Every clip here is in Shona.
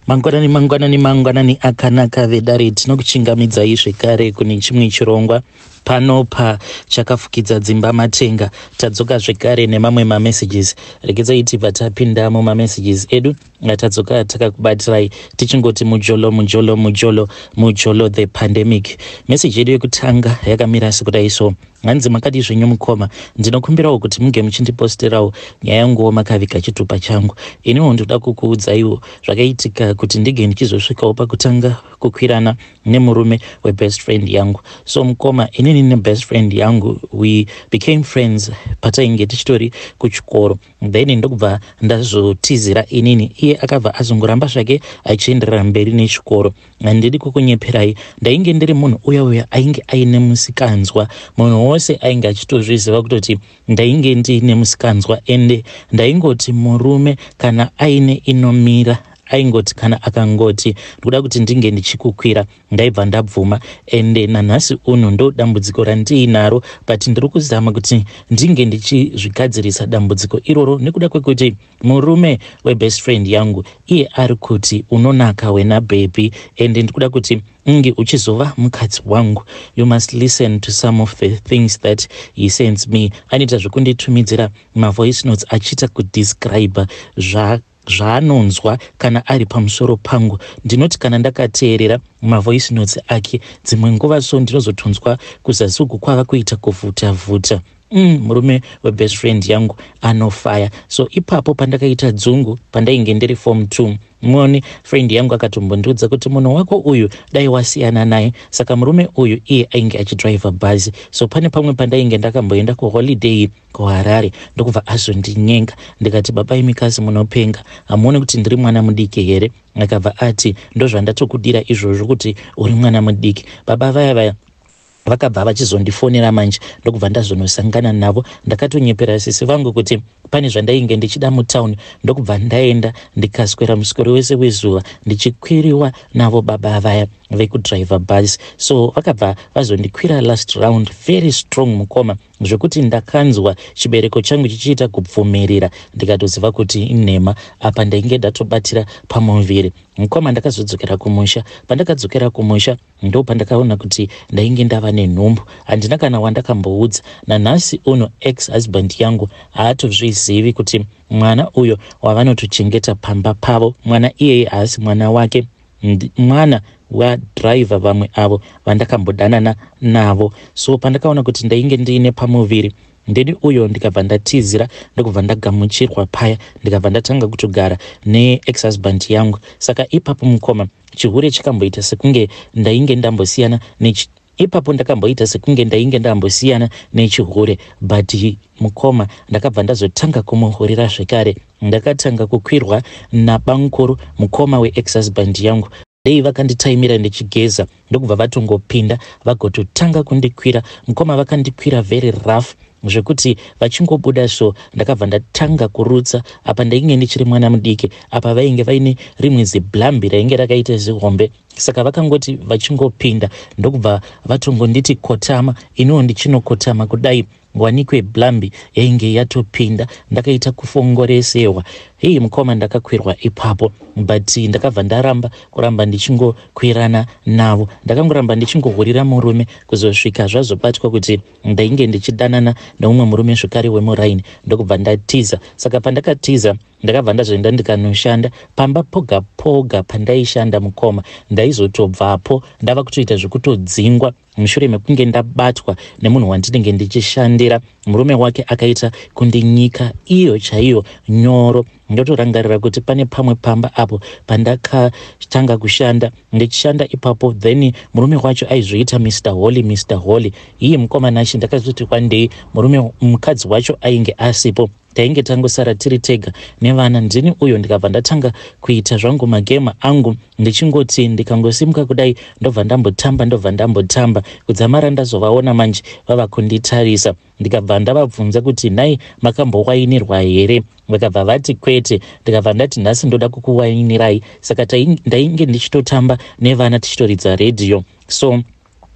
Mangwanani akanaka vedare tinokuchingamidzai zvekare kune chimwe chirongwa pano chakafukidza dzimba matenga. Tadzoka zvekare nemamwe mamessages. Regedzai tibva tapinda mumamessages edu tadzoka takakubatirai tichingoti mujolo the pandemic. Message yedu yekutanga yakamira sekudai so: hanzi makadi zvenyu mukoma, ndinokumbirawo kuti munge muchindiposterawo nyaya yanguwo makaviga chitupa changu. Iniwo ndoda kukuudzaiwo zvakaitika kuti ndige ndichizosvikawo pakutanga kukwirana nemurume webest friend yangu. So mukoma, inini nebest friend yangu we became friends patainge tichitori kuchikoro, then ndokubva ndazotizira inini, iye akabva azongoramba zvake achienderera mberi nechikoro. Handidi kukunyeperai, ndainge ndiri munhu uya ainge aine musikanzwa. Munhu wose ainge achitozviziva kutoti ndainge ndiine musikanzwa, ende ndaingoti murume kana aine inomira, aingoti kana akangoti ndoda kuti ndinge ndichikukwira ndaibva ndabvuma. Ende nanhasi uno ndo dambudziko randiinaro, but ndiri kuzama kuti ndinge ndichizvigadzirisa dambudziko iroro nekuda kwekuti murume webest friend yangu iye ari kuti unonaka wena baby, ende ndikuda kuti unge uchizova mukadzi wangu. You must listen to some of the things that he sends me. Anita zvekunditumidzira mavoice notes achita kudescribe zvaanonzwa kana ari pamusoro pangu. Ndinoti kana ndakateerera mavoice notes ake dzimwe nguva so ndinozotonzwa kuzasi uku kwava kuita kuvhuta murume webest friend yangu anofaya. So ipapo pandakaita dzungu pandainge ndiri form 2, muone friend yangu akatombondiudza kuti munhu wako uyu dai wasiyana naye. Saka murume uyu iye ainge achidriva bhazi. So pane pamwe pandainge ndakamboenda kuholiday kuHarare, ndokubva azondinyenga ndikati, baba imikazi munopenga, hamuoni kuti ndiri mwana mudiki here? Akabva ati, ndozvandatokudira izvozvo kuti uri mwana mudiki. Baba vaya vakabva vachizondifonera manje, ndokubva ndazonosangana navo. Ndakatonyepera sisi vangu kuti pane zvandainge ndichida mutauni, ndokubva ndaenda ndikaswera muswero wese wezuva ndichikwiriwa navo baba vaya vekudriva bus. So vakabva vazondikwira last round very strong mukoma, zvekuti ndakanzwa chibereko changu chichiita kubvumirira, ndikatoziva kuti inhema apa ndainge ndatobatira pamuviri. Mukoma ndakazodzokera kumusha. Pandakadzokera kumusha ndo pandakaona kuti ndainge ndava nenhumbu. Handina kana wandakamboudza. Nanhasi uno ex-husband yangu haatozvizivi kuti mwana uyo wavanotochengeta pamba pavo, mwana iyeye haasi mwana wake, mwana wadriver vamwe avo vandakambodanana navo. So pandakaona kuti ndainge ndiine pamuviri, ndini uyo ndikabva ndatizira, ndokubva ndagamuchirwa paya, ndikabva ndatanga kutogara ne-ex-husband yangu. Saka ipapo mukoma chihure chikamboita sekunge ndainge ndambosiyana ipapo ndakamboita sekunge ndainge ndambosiyana nechihure, but mukoma ndakabva ndazotanga kumuhurira zvekare. Ndakatanga kukwirwa nabankuru mukoma we-ex-husband yangu. Dei vakanditaimira ndichigeza, ndokubva vatongopinda vagototanga kundikwira. Mukoma vakandikwira very rough zvekuti vachingobuda so ndakabva ndatanga kurutsa. Apa ndainge ndichiri mwana mudiki, apa vainge vaine rimwe ziblambi rainge rakaita zihombe. Saka vakangoti vachingopinda ndokubva vatongonditi kotama, iniwo ndichinokotama kudai wanikwe blambi yainge yatopinda. Ndakaita kufongoresewa. Hei mukoma ndakakwirwa ipapo, but ndakabva kuramba ndichingokwirana navo. Ndakangoramba ndichingohurira murume kuzosvika zvazobatwa kuti ndainge ndichidanana neumwe murume zvekare wemuraini, ndokubva ndatiza. Saka pandakatiza ndakabva ndazoenda ndikanoshanda pamba poga poga pandaishanda mukoma. Ndaizotobvapo ndava kutoita zvekutodzingwa mushure mekunge ndabatwa nemunhu wandinenge ndichishandira. Murume wake akaita kundinyika iyo chaiyo nyoro. Ndotorangarira kuti pane pamwe pamba apo pandakatanga kushanda, ndichishanda ipapo, then murume wacho aizoita Mr. Holly. Iye mukoma nashi ndakazoti kwandei murume mukadzi wacho ainge asipo, tainge tangosara tiri tega nevana. Ndini uyo ndikabva ndatanga kuita zvangu magema angu, ndichingoti ndikangosimuka kudai ndobva ndambotamba kudzamara ndazovaona manje vava kunditarisa. Ndikabva ndavabvunza kuti nhai makambowainirwa here? Vakabva vati kwete. Ndikabva ndati nhasi ndoda kukuwainirai. Saka ndainge ndichitotamba nevana tichitoridza radio. So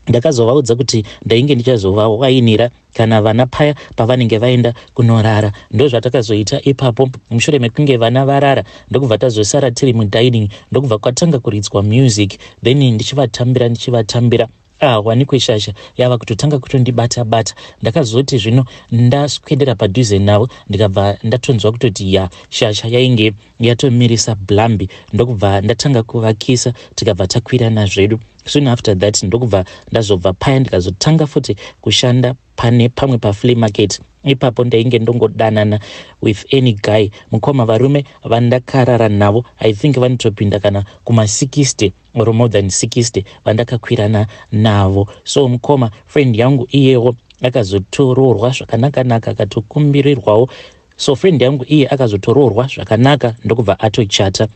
ndakazovaudza kuti ndainge ndichazovawainira kana vana paya pavanenge vaenda kunorara. Ndo zvatakazoita ipapo. Mushure mekunge vana varara ndokubva tazosara tiri mudining, ndokubva kwatanga kuridzwa music, then ndichivatambira wanikwe shasha yava kutotanga kutondibata-bata. Ndakazoti zvino ndaswedera padhuze navo ndikabva ndatonzwa kutoti shasha yainge yatomirisa Blambi, ndokubva ndatanga kuvakisa tikabva takwirana zvedu. Soon after that ndokubva ndazobva paya ndikazotanga futi kushanda pane pamwe flea market. Ipapo ndainge ndongodanana with any guy. Mukoma varume vandakarara navo I think vanotopinda kana kuma-60 or more than 60 vandakakwirana navo. So mukoma friend yangu iyewo akazotororwa zvakanaka-naka akatokumbirirwawo. So friend yangu iye akazotororwa zvakanaka ndokubva atochata.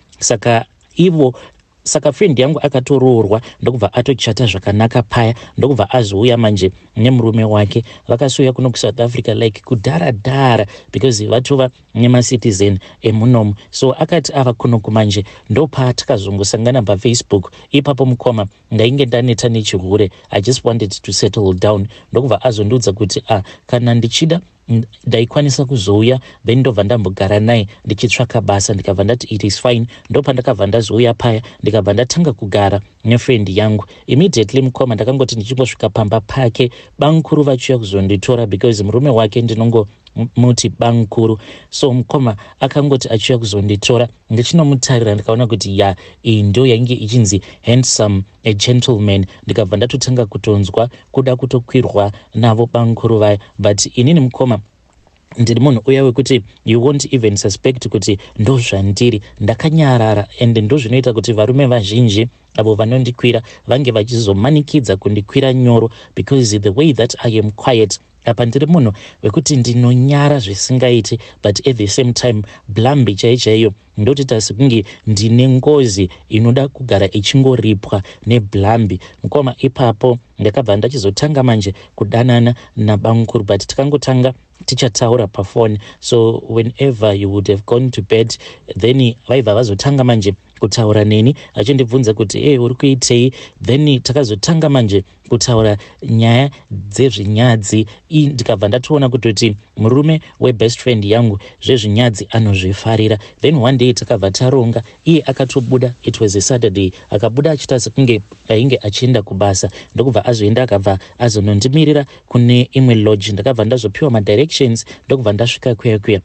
Saka friend yangu akatororwa ndokubva atochata zvakanaka paya, ndokubva azouya manje nemurume wake. Vakasuya kuno kuSouth Africa like kudhara because vatova nemacitizen emunomu. So akati ava kuno kumanje ndopatakazongosangana paFacebook. Ipapo mukoma ndainge ndaneta nechihure, I just wanted to settle down. Ndokubva azondiudza kuti kana ndichida ndaikwanisa kuzouya, then ndobva ndambogara naye ndichitsvaka basa. Ndikabva ndati it is fine. Ndopa ndakabva ndazouya paya ndikabva ndatanga kugara nefriend yangu. Immediately mukoma ndakangoti ndichingosvika pamba pake bankuru vachiuya kuzonditora because murume wake ndinongomuti bankuru. So mukoma akangoti achiuya kuzonditora ndichinomutarira ndikaona kuti iyi ndo yainge ichinzi handsome a gentleman. Ndikabva ndatotanga kutonzwa kuda kutokwirwa navo bankuru vaya. But inini mukoma ndiri munhu uya wekuti you won't even suspect kuti ndo zvandiri. Ndakanyarara ende ndo zvinoita kuti varume vazhinji avo vanondikwira vange vachizomanikidza kundikwira nyoro because the way that I am quiet. Apa ndiri munhu wekuti ndinonyara zvisingaiti, but at the same time Blambi chaiyo ndoti tasikunge ndine ngozi inoda kugara ichingoripwa neBlambi. Mukoma ipapo ndakabva ndachizotanga manje kudanana nabankuru, but takangotanga tichataura pafone. So whenever you would have gone to bed, then vaibva vazotanga manje kutaura neni achindibvunza kuti uri kuitei, then takazotanga manje kutaura nyaya dzezvinyadzi. Ndikabva ndatoona kutoti murume webest friend yangu zvezvinyadzi anozvifarira. Then one day takabva taronga, iye akatobuda, it was a Saturday, akabuda achita sekunge ainge achienda kubasa. Ndokubva azoenda akabva azonondimirira kune imwe lodge. Ndakabva ndazopiwa madirections ndokubva ndasvika kuya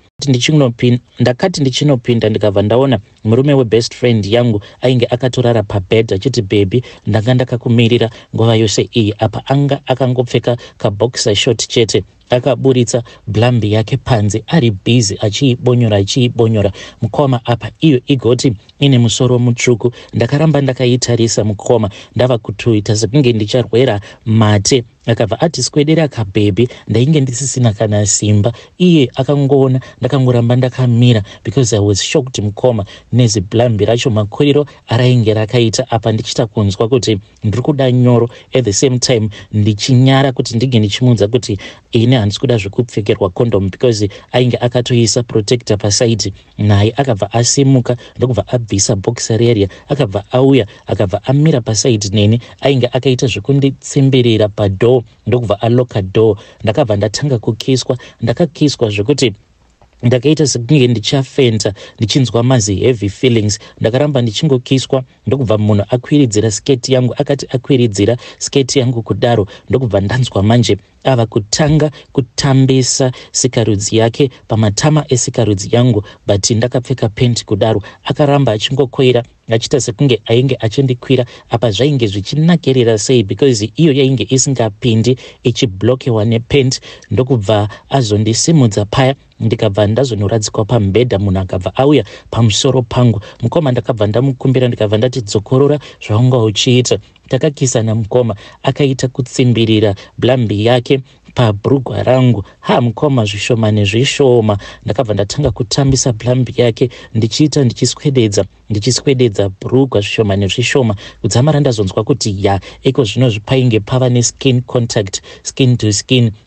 ndakati ndichinopinda ndikabva ndaona murume webest friend yangu ainge akatorara pabed achiti baby ndanga ndakakumirira nguva yose iyi. Apa akangopfeka kaboxer short chete, akaburitsa Blambi yake panze ari busy achiibonyora. Mukoma apa iyo igoti ine musoro mutsvuku. Ndakaramba ndakaitarisa mukoma ndava kutoita sekunge ndicharwera mate. Akabva ati swedera kabhebhi, ndainge ndisisina kana simba. Iye akangoona ndakangoramba ndakamira because I was shocked mukoma nezi Blambi racho makorero arainge rakaita. Apa ndichita kunzwa kuti ndiri kuda nyoro, at the same time ndichinyara kuti ndige ndichimunza kuti ine handisi kuda zvekupfekerwa condom because ainge akatoisa protector paside. Naye akabva asimuka ndokubva abvisa boxer area, akabva auya akabva amira paside neni. Ainge akaita zvekunditsimberera padoo ndokubva aloka door. Ndakabva ndatanga kukiswa, ndakakiswa zvekuti ndakaita sekunge ndichafenta ndichinzwa mazi heavy feelings. Ndakaramba ndichingokiswa ndokubva munhu akwiridzira sketi yangu. Akati akwiridzira sketi yangu kudaro ndokubva ndanzwa manje ava kutanga kutambisa sikarudzi yake pamatama esikarudzi yangu, but ndakapfeka penti kudaro. Akaramba achingokwira achita sekunge ainge achindikwira. Apa zvainge zvichinakerera sei because iyo yainge isingapindi ichiblokewa nepenti. Ndokubva azondisimudza paya ndikabva ndazonoradzikwa pamubhedha. Munhu akabva auya pamusoro pangu. Mukoma ndakabva ndamukumbira ndikabva ndati dzokorora zvaunga uchiita. Takakisana mukoma akaita kutsimbirira Blambi yake pabhurugwa rangu. Mukoma zvishoma nezvishoma ndakabva ndatanga kutambisa Blambi yake ndichiita ndichiswededza bhurugwa zvishoma nezvishoma. Kudzamara ndazonzwa kuti iko zvino zvipainge pava neskin contact, skin to skin.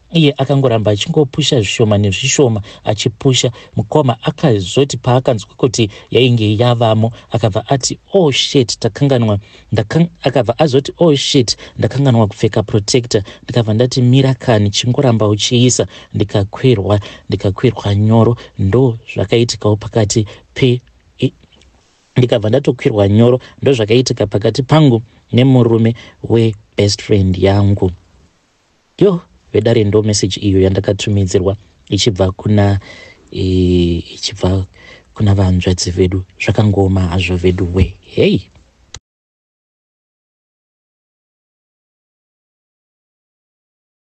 iye akangoramba achingopusha zvishoma nezvishoma achipusha. Mukoma akazoti paakanzwa kuti yainge yavamo akabva ati oh shit takanganwa, akabva azoti oh shit ndakanganwa kupfeka protector. Ndikabva ndati mira kani chingoramba uchiisa, ndikakwirwa nyoro. Ndo zvakaitika pakati ndikabva ndatokwirwa nyoro. Ndo zvakaitika pakati pangu nemurume best friend yangu. Yo vedare ndo message iyo yandakatumidzirwa ichibva kuna vanzvadzi vedu. Zvakangoma hazvo vedu we. Hey.